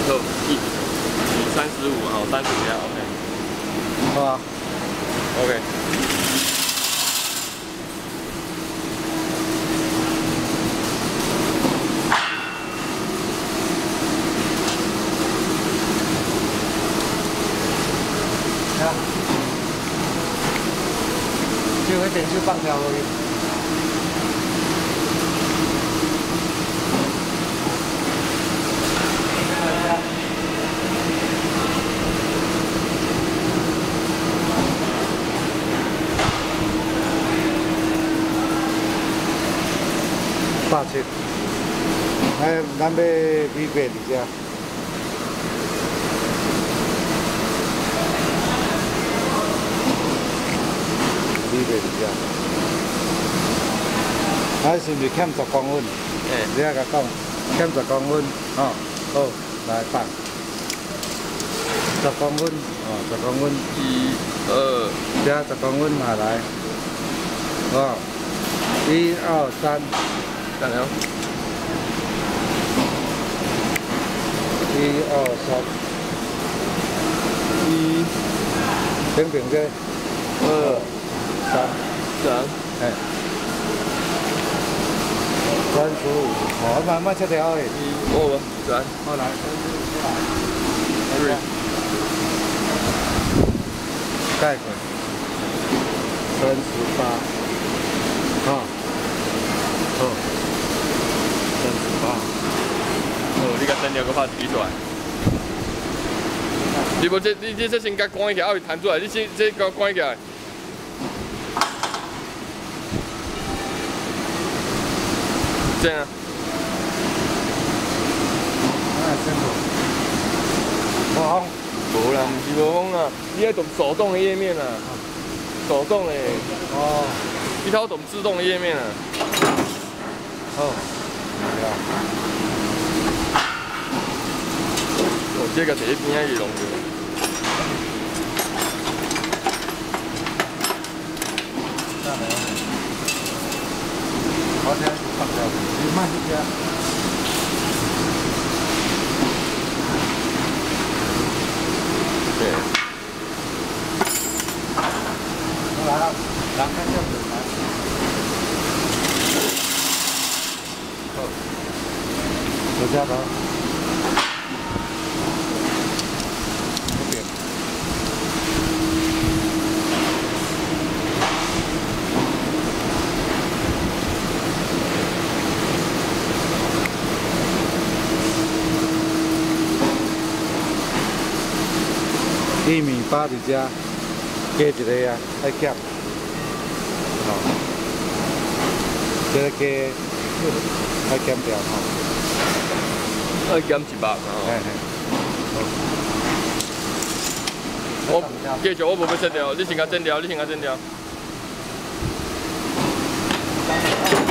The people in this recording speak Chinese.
好，35，好，35下 ，OK。好啊 ，OK。就一点就放掉而已。800，哎，咱要P.Width伫遮。P.Width伫遮。啊，是毋是欠10公分？哎，你啊甲讲，欠10公分，哦，好，来放。10公分，哦，10公分。1、2，加10公分下来，哦，1、2、3。 加油！1、2、3，平平的，2、3，哎，35，哦，慢慢切掉诶。1、2、3，好来，3，盖粉，38，好，好。 哦，你甲剪掉，搁拍一支出来。你无你这先甲关起来，后会弹出来。你这甲关起来。这样。无风？无啦，毋是无风啦，你要动手动的页面啊，手动的。哦。一套动自动的页面啊。哦。 哦，这个第一边仔去弄着。好，这放掉，你慢一点。对。来了，两个这样子来。好，手加头。 1.8米伫遮，加一个啊，爱减，吼，这个加爱减掉吼，爱减100嘛吼。嘿嘿。我继续，我无要切掉，你先甲剪掉，你先甲剪掉。